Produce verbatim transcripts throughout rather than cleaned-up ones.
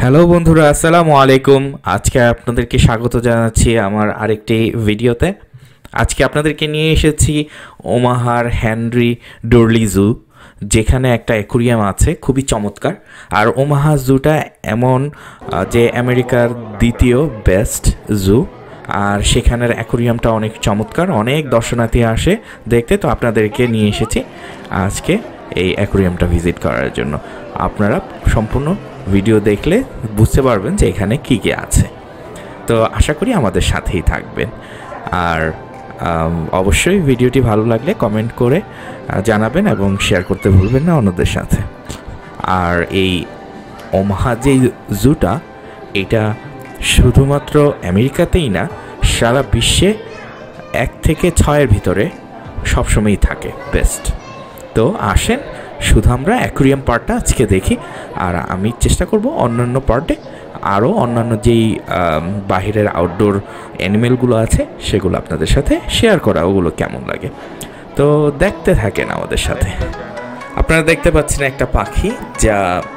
Hello বন্ধুরা, আসসালামু আলাইকুম। আজকে আপনাদেরকে স্বাগত জানাচ্ছি আমার আরেকটি ভিডিওতে। আজকে আপনাদেরকে নিয়ে এসেছি ওমাহার হেনরি ডরলি জু, যেখানে একটা অ্যাকুরিয়াম আছে খুবই চমৎকার। আর ওমাহা জুটা এমন যে আমেরিকার দ্বিতীয় বেস্ট জু, আর সেখানের অ্যাকুরিয়ামটা অনেক চমৎকার, অনেক দর্শনার্থী আসে দেখতে। তো আপনাদেরকে নিয়ে এসেছি আজকে এই অ্যাকুরিয়ামটা ভিজিট করার জন্য। আপনারা সম্পূর্ণ ভিডিও দেখলে বুঝতে পারবেন যে এখানে কী কী আছে। তো আশা করি আমাদের সাথেই থাকবেন। আর অবশ্যই ভিডিওটি ভালো লাগলে কমেন্ট করে জানাবেন এবং শেয়ার করতে ভুলবেন না অন্যদের সাথে। আর এই ওমাহা যে জুটা, এটা শুধুমাত্র আমেরিকাতেই না, সারা বিশ্বে এক থেকে ছয়ের ভিতরে সবসময়ই থাকে বেস্ট। তো আসেন, শুধু আমরা অ্যাকুরিয়াম পার্টটা আজকে দেখি, আর আমি চেষ্টা করব অন্যান্য পার্টে আরও অন্যান্য যেই বাহিরের আউটডোর অ্যানিমেলগুলো আছে সেগুলো আপনাদের সাথে শেয়ার করা, ওগুলো কেমন লাগে। তো দেখতে থাকেন আমাদের সাথে। আপনারা দেখতে পাচ্ছেন একটা পাখি যা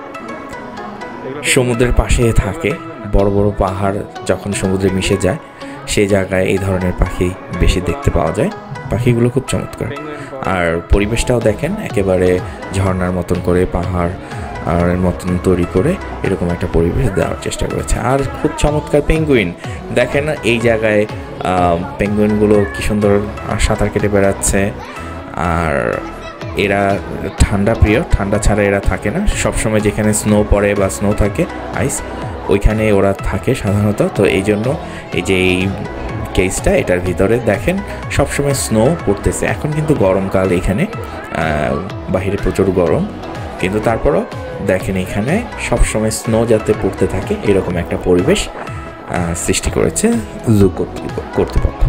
সমুদ্রের পাশে থাকে। বড় বড় পাহাড় যখন সমুদ্রে মিশে যায় সেই জায়গায় এই ধরনের পাখি বেশি দেখতে পাওয়া যায়। পাখিগুলো খুব চমৎকার, আর পরিবেশটাও দেখেন একেবারে ঝর্ণার মতন করে, পাহাড় আর মতন তৈরি করে এরকম একটা পরিবেশ দেওয়ার চেষ্টা করেছে। আর খুব চমৎকার পেঙ্গুইন দেখেন, এই জায়গায় পেঙ্গুইনগুলো কি সুন্দর সাঁতার কেটে বেড়াচ্ছে। আর এরা ঠান্ডা প্রিয়, ঠান্ডা ছাড়া এরা থাকে না। সবসময় যেখানে স্নো পড়ে বা স্নো থাকে, আইস, ওইখানে ওরা থাকে সাধারণত। তো এই জন্য এই যে এই কেসটা, এটার ভিতরে দেখেন সবসময় স্নো পড়তেছে। এখন কিন্তু গরমকাল, এখানে বাহিরে প্রচুর গরম, কিন্তু তারপরও দেখেন এখানে সবসময় স্নো যাতে পড়তে থাকে এরকম একটা পরিবেশ সৃষ্টি করেছে জু কর্তৃপক্ষ।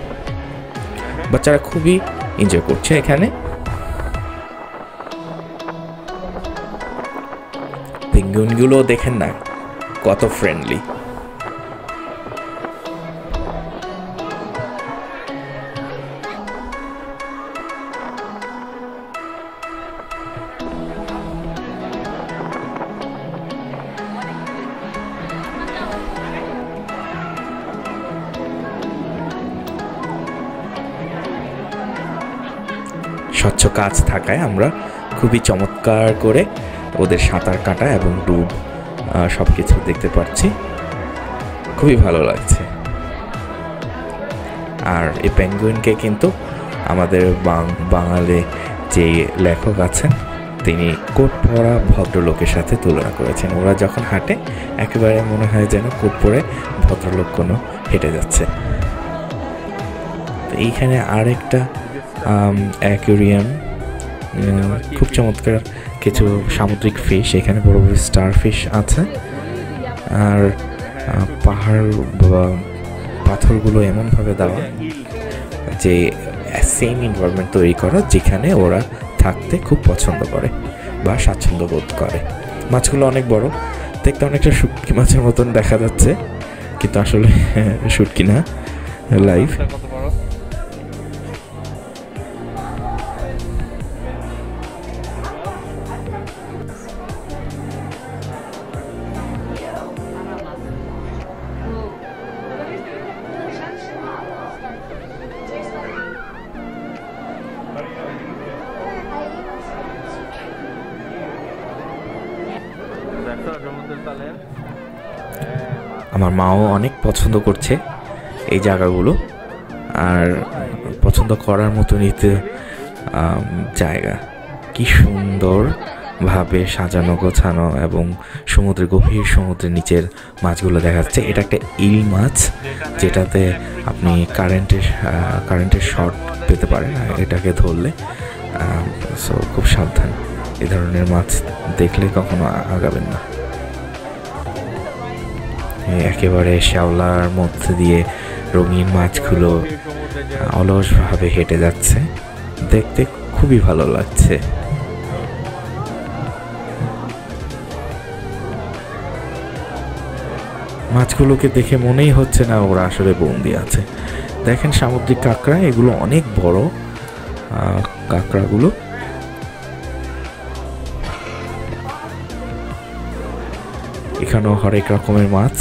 বাচ্চারা খুবই এনজয় করছে এখানে। পেঙ্গুইনগুলো দেখেন না কত ফ্রেন্ডলি। স্বচ্ছ কাজ থাকায় আমরা খুবই চমৎকার করে ওদের সাঁতার কাটা এবং ডুব সব কিছু দেখতে পাচ্ছি, খুবই ভালো লাগছে। আর এই পেঙ্গুইনকে কিন্তু আমাদের বাঙালি যে লেখক আছেন তিনি কোট পরা ভদ্রলোকের সাথে তুলনা করেছেন। ওরা যখন হাঁটে একেবারে মনে হয় যেন কোট পরে ভদ্রলোক কোনো হেঁটে যাচ্ছে। তো এইখানে আরেকটা অ্যাকুরিয়াম, খুব চমৎকার কিছু সামুদ্রিক ফিশ, এখানে বড় বড় স্টার ফিশ আছে। আর পাহাড় বা পাথরগুলো এমনভাবে দেওয়া যে সেম এনভায়রনমেন্ট তৈরি করা যেখানে ওরা থাকতে খুব পছন্দ করে বা স্বাচ্ছন্দ্য বোধ করে। মাছগুলো অনেক বড়, দেখতে অনেকটা শুটকি মাছের মতন দেখা যাচ্ছে, কিন্তু আসলে শুটকি না, লাইভ। আমার মাও অনেক পছন্দ করছে এই জায়গাগুলো, আর পছন্দ করার মতো নিতে জায়গা, কি সুন্দরভাবে সাজানো গোছানো, এবং সমুদ্রের গভীর সমুদ্রের নিচের মাছগুলো দেখা যাচ্ছে। এটা একটা ইল মাছ, যেটাতে আপনি কারেন্টের কারেন্টের শর্ট পেতে পারেন এটাকে ধরলে। সো খুব সাবধান, এ ধরনের মাছ দেখলে কখনো আগাবেন না। একেবারে শ্যাওলার মধ্যে দিয়ে রঙিন মাছগুলো অলসভাবে হেঁটে যাচ্ছে, দেখতে খুবই ভালো লাগছে। মাছগুলোকে দেখে মনেই হচ্ছে না ওরা আসলে বন্দি আছে। দেখেন সামুদ্রিক কাঁকড়া, এগুলো অনেক বড় কাঁকড়াগুলো। এখানেও হরেক রকমের মাছ।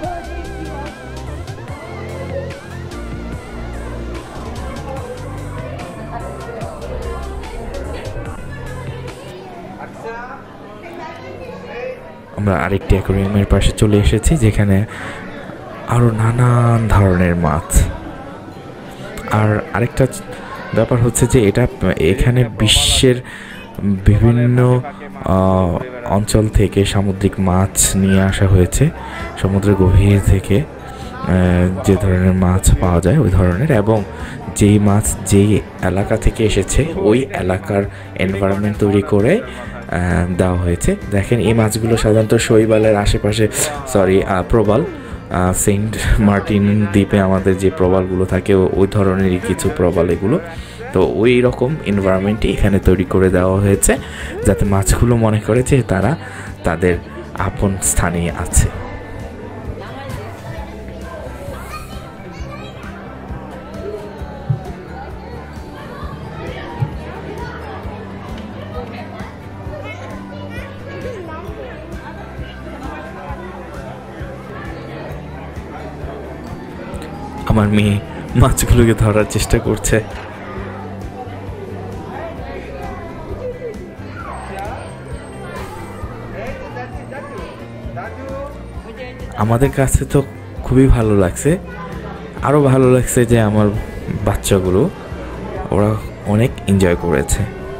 আমরা আরেকটি অ্যাকোয়ারিয়ামের পাশে চলে এসেছি, যেখানে আরো নানান ধরনের মাছ। আর আরেকটা ব্যাপার হচ্ছে যে এটা এখানে বিশ্বের বিভিন্ন অঞ্চল থেকে সামুদ্রিক মাছ নিয়ে আসা হয়েছে, সমুদ্রের গভীর থেকে যে ধরনের মাছ পাওয়া যায় ওই ধরনের, এবং যেই মাছ যেই এলাকা থেকে এসেছে ওই এলাকার এনভায়রনমেন্ট তৈরি করে দেওয়া হয়েছে। দেখেন এই মাছগুলো সাধারণত শৈবালের আশেপাশে, সরি প্রবাল, সেন্ট মার্টিন দ্বীপে আমাদের যে প্রবালগুলো থাকে ওই ধরনেরই কিছু প্রবাল এগুলো। তো ওই রকম এনভায়রনমেন্টই এখানে তৈরি করে দেওয়া হয়েছে, যাতে মাছগুলো মনে করে যে তারা তাদের আপন স্থানে আছে। আমার মেয়ে মাছগুলোকে ধরার চেষ্টা করছে। আমাদের কাছে তো খুবই ভালো লাগছে, আরও ভালো লাগছে যে আমার বাচ্চাগুলো ওরা অনেক এনজয় করেছে।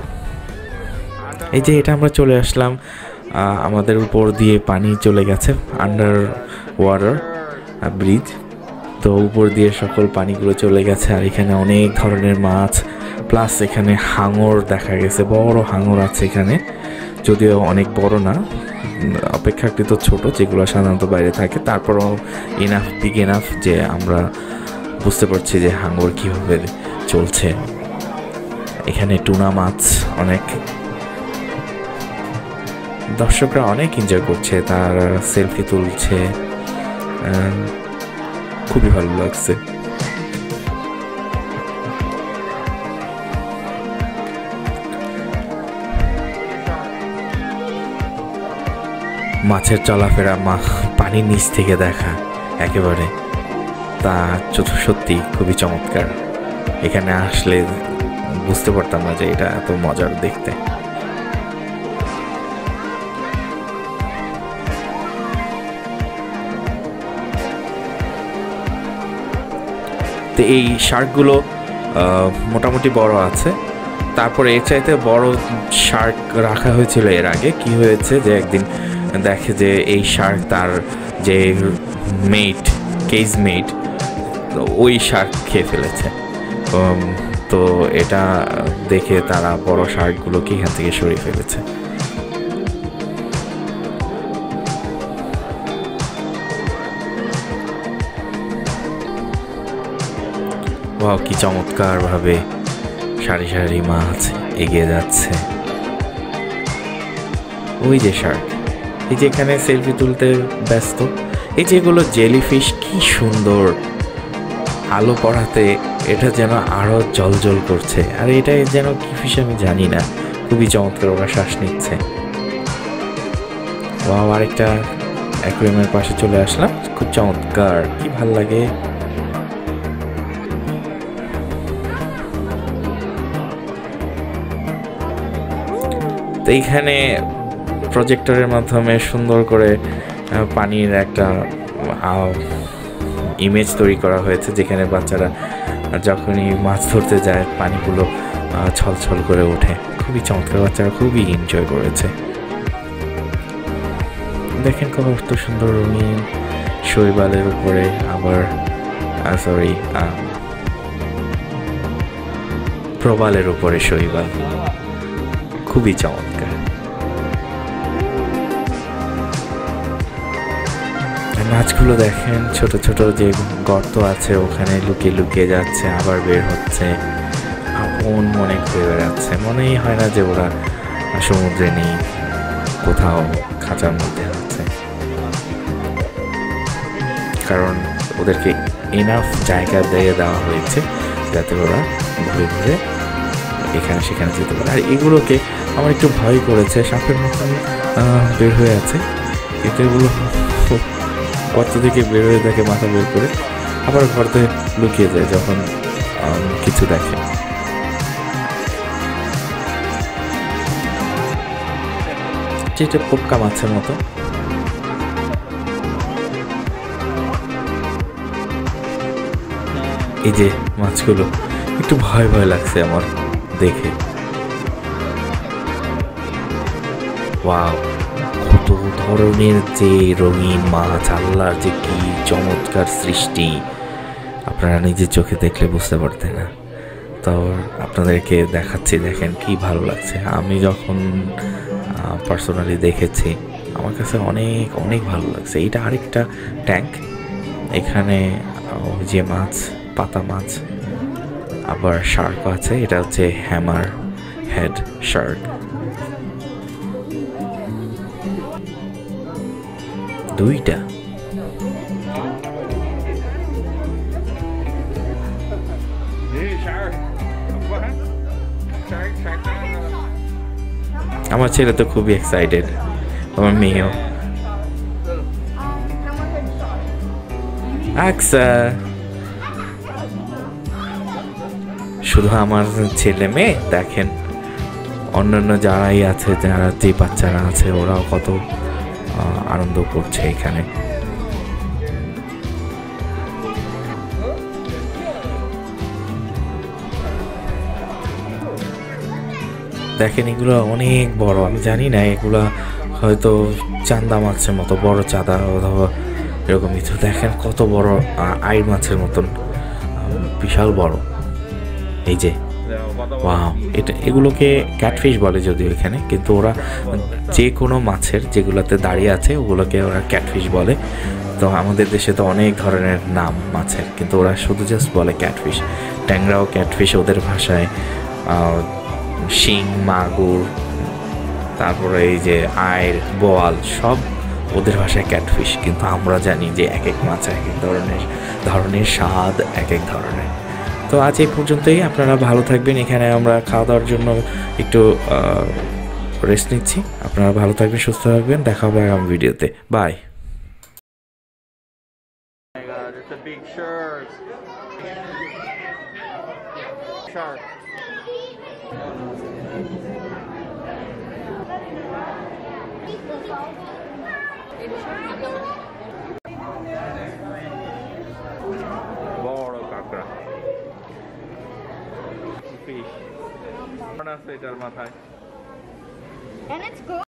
এই যে এটা আমরা চলে আসলাম, আমাদের উপর দিয়ে পানি চলে গেছে, আন্ডার ওয়াটার ব্রিজ, তো উপর দিয়ে সকল পানিগুলো চলে গেছে। আর এখানে অনেক ধরনের মাছ, প্লাস এখানে হাঙর দেখা গেছে, বড় হাঙর আছে এখানে, যদিও অনেক বড় না, অপেক্ষাকৃত ছোট, যেগুলো সাধারণত বাইরে থাকে, তারপরও ইনাফ বিগ এনাফ যে আমরা বুঝতে পারছি যে হাঙর কীভাবে চলছে। এখানে টুনা মাছ অনেক, দর্শকরা অনেক এনজয় করছে, তার সেলফি তুলছে, খুবই ভালো লাগছে। মাছের চলাফেরা মা পানির নিচ থেকে দেখা একেবারে, তা সত্যি খুবই চমৎকার। এখানে আসলে বুঝতে পারতাম না যে এটা এত মজার দেখতে। তো এই শার্কগুলো মোটামুটি বড় আছে, তারপরে এর চাইতে বড় শার্ক রাখা হয়েছিল এর আগে। কি হয়েছে যে একদিন দেখে যে এই শার্ক তার যে মেট, কেজ মেট, ওই শার্ক খেয়ে ফেলেছে। তো এটা দেখে তারা বড় শার্কগুলোকে এখান থেকে সরিয়ে ফেলেছে। ওয়াও, কি চমৎকার ভাবে সারি সারি মাছ এগিয়ে যাচ্ছে। ওই যে শার্ক, এই যে এখানে সেলফি তুলতে ব্যস্ত। এই যেগুলো জেলিফিশ, কি সুন্দর আলো পড়াতে এটা যেন আরো জলজল করছে। আর এটা যেন কি ফিশ আমি জানি না, খুবই চমৎকার, ওরা শ্বাস নিচ্ছে। ওয়াও, আরেকটা অ্যাকুয়ারিয়ামের পাশে চলে আসলাম, খুব চমৎকার, কি ভাল লাগে। তো এইখানে প্রজেক্টরের মাধ্যমে সুন্দর করে পানির একটা ইমেজ তৈরি করা হয়েছে, যেখানে বাচ্চারা যখনই মাছ ধরতে যায় পানিগুলো ছলছল করে ওঠে, খুবই চমৎকার, বাচ্চারা খুবই এনজয় করেছে। দেখেন কত সুন্দর রঙিন শৈবালের উপরে, আবার সরি প্রবালের উপরে শৈবাল, খুবই চমৎকার। মাছগুলো দেখেন, ছোট ছোট যে গর্ত আছে ওখানে লুকিয়ে লুকিয়ে যাচ্ছে, আবার বের হচ্ছে, আপন মনে ঘুরে বেড়াচ্ছে। মনেই হয় না যে ওরা সমুদ্রে নেই, কোথাও খাঁচার মধ্যে আছে, কারণ ওদেরকে এনাফ জায়গা দিয়ে দেওয়া হয়েছে যাতে ওরা ঘুরে ঘুরে এখানে সেখানে যেতে পারে। আর এগুলোকে আমার একটু ভয় করেছে, সাপের মতন বের হয়ে আছে, কিন্তু এগুলো গর্ত থেকে বের হয়ে থাকে মাথা বের করে, আবার ঘরতে লুকিয়ে যায় যখন কিছু দেখে। যেটা পোক্কা মাছের মতো। এই যে মাছগুলো একটু ভয় ভয় লাগছে আমার দেখে। ওয়াও, কত ধরনের যে রঙিন মাছ, আল্লাহর যে কি চমৎকার সৃষ্টি, আপনারা নিজের চোখে দেখলে বুঝতে পারতেন না। তো আপনাদেরকে দেখাচ্ছি, দেখেন কি ভালো লাগছে। আমি যখন পার্সোনালি দেখেছি আমার কাছে অনেক অনেক ভালো লাগছে। এইটা আরেকটা ট্যাঙ্ক, এখানে যে মাছ, পাতা মাছ, আবার শার্ক আছে। এটা হচ্ছে হ্যামার হেড শার্ক। দুইটা আমার ছেলে তো খুবই এক্সাইটেড, আমার মেয়েও। আচ্ছা, শুধু আমার ছেলে মেয়ে দেখেন, অন্যান্য যারাই আছে, যারা যে বাচ্চারা আছে ওরাও কত আনন্দ করছে এখানে। দেখেন এগুলো অনেক বড়, আমি জানি না এগুলা হয়তো চান্দা মাছের মতো বড়, চাঁদা অথবা এরকম কিছু। দেখেন কত বড়, আইর মাছের মতন বিশাল বড়। এই যে ওয়াও, এটা এগুলোকে ক্যাটফিশ বলে যদিও এখানে, কিন্তু ওরা যে কোনো মাছের যেগুলোতে দাঁড়িয়ে আছে ওগুলোকে ওরা ক্যাটফিশ বলে। তো আমাদের দেশে তো অনেক ধরনের নাম মাছের, কিন্তু ওরা শুধু জাস্ট বলে ক্যাটফিশ। ট্যাংরাও ক্যাটফিশ ওদের ভাষায়, শিং, মাগুর, তারপরে এই যে আইর, বোয়াল, সব ওদের ভাষায় ক্যাটফিশ। কিন্তু আমরা জানি যে এক এক মাছ এক এক ধরনের ধরনের স্বাদ এক এক ধরনের। তো আজ এই পর্যন্তই, আপনারা ভালো থাকবেন। এখানে আমরা খাওয়া দাওয়ার জন্য একটু রেস্ট নিচ্ছি। আপনারা ভালো থাকবেন, সুস্থ থাকবেন, দেখা হবে আগামী ভিডিওতে। বাই। বড় কাঁকড়া, ফিশ আছে এটার মাথায়।